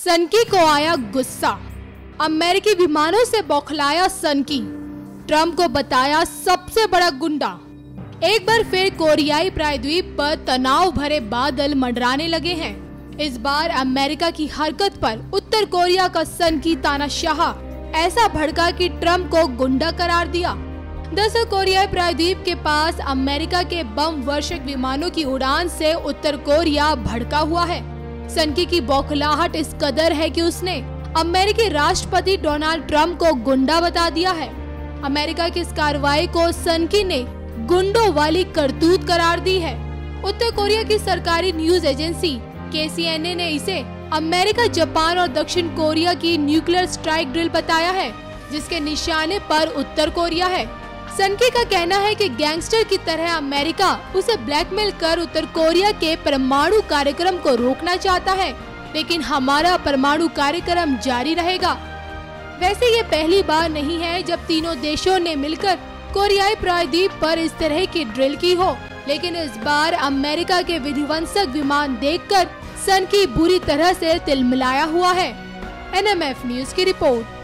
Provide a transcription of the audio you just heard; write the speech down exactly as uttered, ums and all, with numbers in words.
सनकी को आया गुस्सा। अमेरिकी विमानों से बौखलाया सनकी। ट्रंप को बताया सबसे बड़ा गुंडा। एक बार फिर कोरियाई प्रायद्वीप पर तनाव भरे बादल मंडराने लगे हैं। इस बार अमेरिका की हरकत पर उत्तर कोरिया का सनकी तानाशाह ऐसा भड़का कि ट्रंप को गुंडा करार दिया। दरअसल कोरियाई प्रायद्वीप के पास अमेरिका के बम वर्षक विमानों की उड़ान से उत्तर कोरिया भड़का हुआ है। सनकी की बौखलाहट इस कदर है कि उसने अमेरिकी राष्ट्रपति डोनाल्ड ट्रंप को गुंडा बता दिया है। अमेरिका की इस कार्रवाई को सनकी ने गुंडों वाली करतूत करार दी है। उत्तर कोरिया की सरकारी न्यूज एजेंसी के सी एन ए ने इसे अमेरिका, जापान और दक्षिण कोरिया की न्यूक्लियर स्ट्राइक ड्रिल बताया है, जिसके निशाने पर उत्तर कोरिया है। सनकी का कहना है कि गैंगस्टर की तरह अमेरिका उसे ब्लैकमेल कर उत्तर कोरिया के परमाणु कार्यक्रम को रोकना चाहता है, लेकिन हमारा परमाणु कार्यक्रम जारी रहेगा। वैसे ये पहली बार नहीं है जब तीनों देशों ने मिलकर कोरियाई प्रायद्वीप पर इस तरह की ड्रिल की हो, लेकिन इस बार अमेरिका के विध्वंसक विमान देखकर सनकी बुरी तरह से तिलमिलाया हुआ है। एन एम एफ न्यूज की रिपोर्ट।